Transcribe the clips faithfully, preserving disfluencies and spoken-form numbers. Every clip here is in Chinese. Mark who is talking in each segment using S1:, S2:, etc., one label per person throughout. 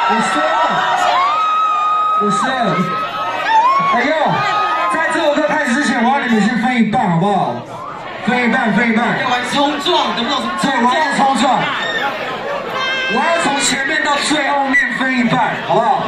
S1: 五十二，五十二。哎呦，在这首歌开始之前，我要你们先分一半，好不好？分一半，分一半。
S2: 要玩冲撞，懂不懂？
S1: 对，我要冲撞。我要从前面到最后面分一半，好不好？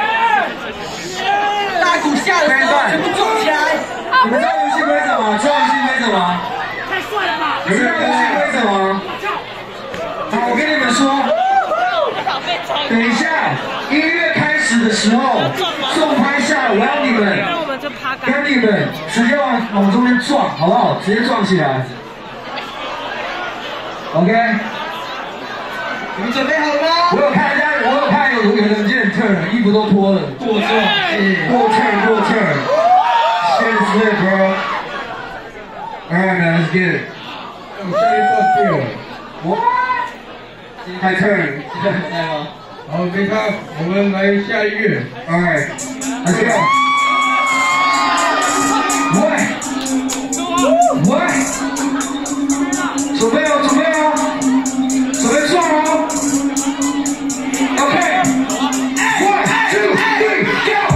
S2: 大鼓下的时候全部撞起来。
S1: 你们知道游戏规则吗？知道游戏规则吗？
S3: 太帅了吧！
S1: 你们知道游戏规则吗？好，我跟你们说，等一下音乐开始的时候，重拍下来，我要你们跟你们直接往往中间撞，好不好？直接撞起来。OK。
S2: 你们准备好了吗？
S1: 我有看人家，我有看有有人见 turn， 衣服都脱了，
S2: 过撞，
S1: 过 turn 过 turn。Shit is lit, bro. Alright, man, let's get it. I'm sorry for fear. What? My turn.
S2: 来吗？
S4: 好，等一下，我们来下一乐。
S1: Alright, let's go. What? What? 准备哦，准备哦，准备撞哦。OK. One, two, three, go.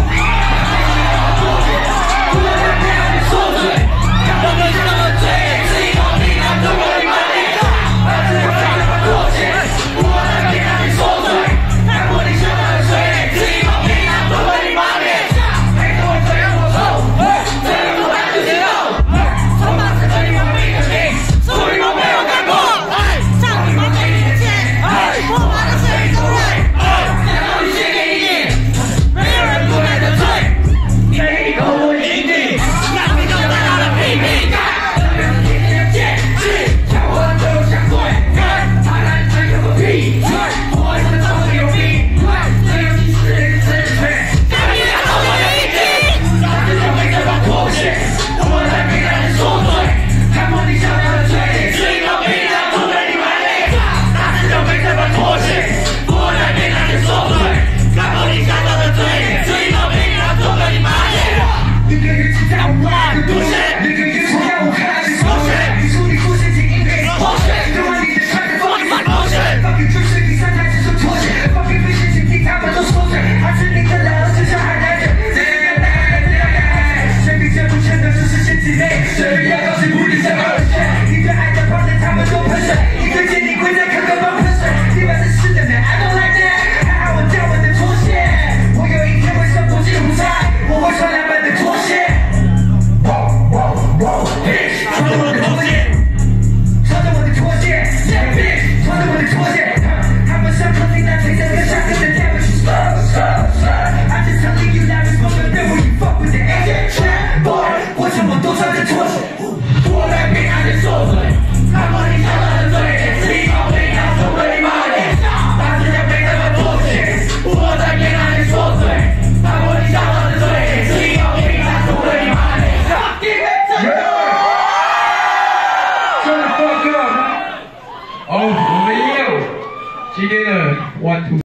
S4: 好，我们一样，今天的 one two。